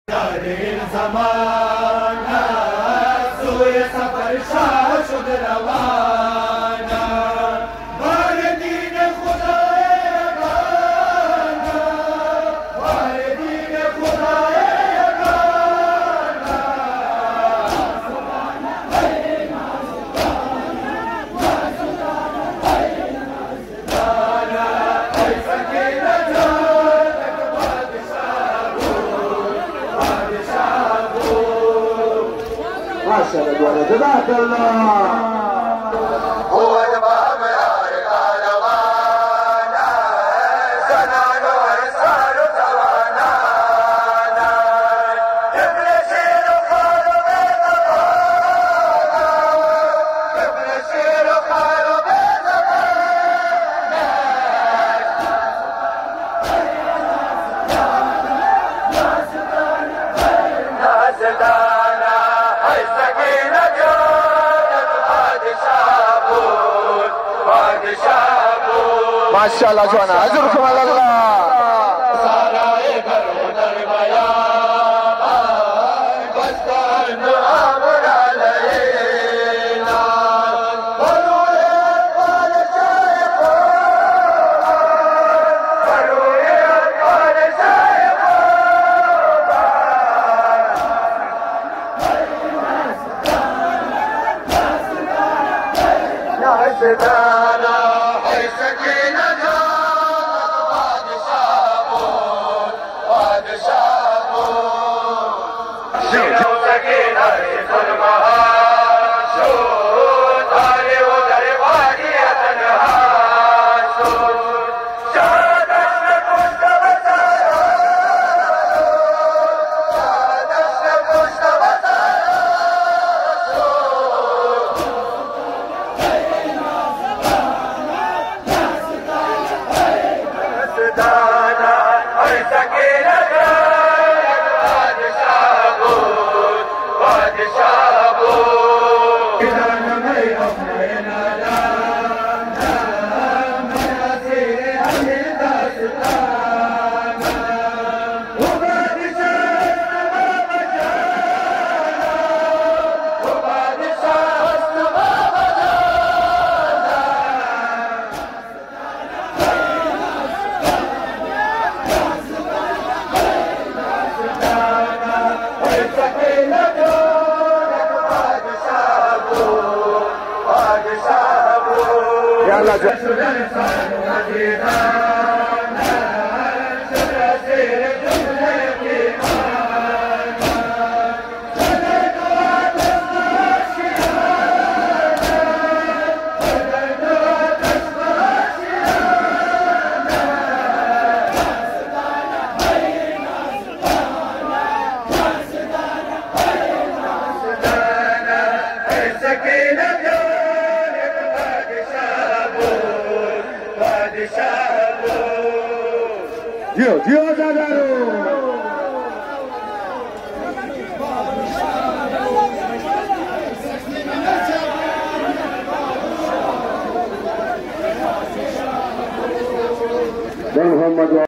ज़माना सोए सफर शाह शुद रवाना वारे दीन खुदाए गाना वारे दीन खुदाए गाना माशाअल्लाह दुआ जज़ाकल्लाह माशाअल्लाह जोना अजरुकुम अल्लाह साराए घरों दरबाया बस्तान आमरा लेना बरुए पाल साहिबो बरुए पाल साहिबो नाज़दाना है सकीना जियो जियो दादारो मोहम्मद